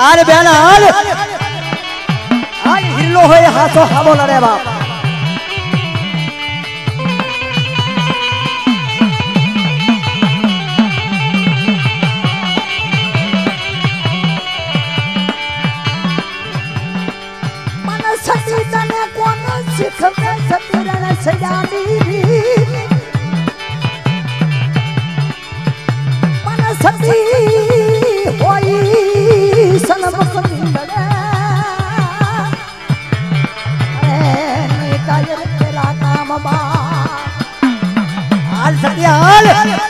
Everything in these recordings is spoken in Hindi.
आरे बेन हाल हाल हिरलो होय हाथो हाबो लड़े बाप मन सती तने कोन सिख में सतीरण सजानी मन सती होई सनम सती लड़े अरे कायर तेरा काम बा हाल सती हाल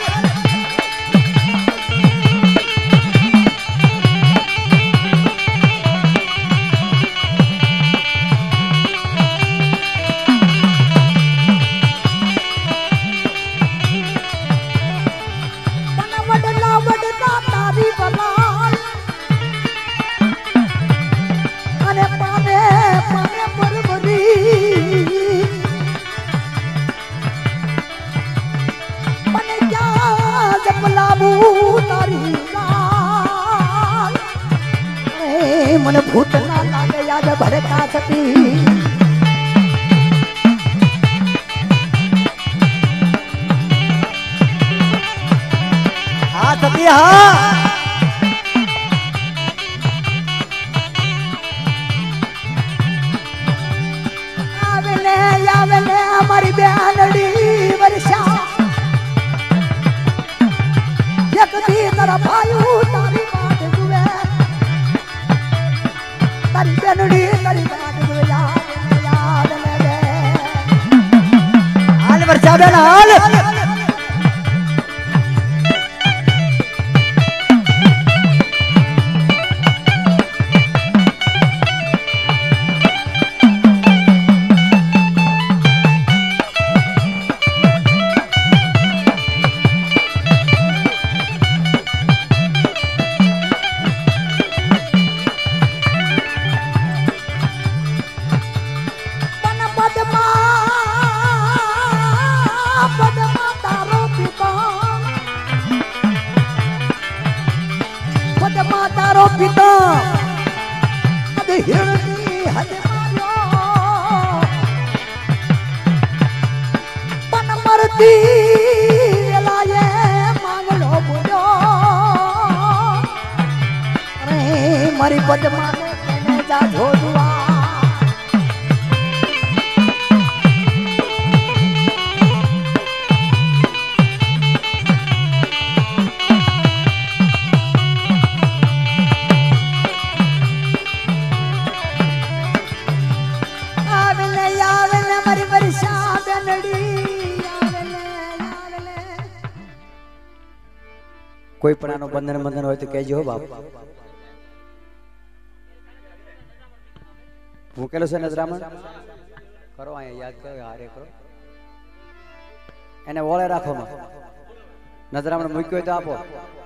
मन भूत ना लागे याद भड़का सती हाँ सती हाँ आवेले हमारी बेहनड़ी वर्षा एक दी तरफ आयु तारी बात जुए तारी बेहनड़ी तारी बात जुए याद ले हाल वर्षा बेन हाल तारो पिता अद हिरणी हद मारो पन मरती लाये मांगलो बुझो अरे मरी पद्मा ने जा झोलुआ कोई प्राणो बंधन बंधन हो तो कहजो बाप મૂકેલો છે નજરામણ કરો અહીંયા યાદ કરો હારે કરો એને ઓળે રાખો નજરામણ મૂક્યો હોય તો આપો